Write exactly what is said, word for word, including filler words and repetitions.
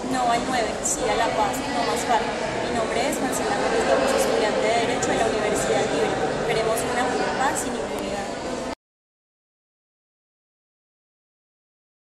No al nueve, sí a La Paz, no más fácil.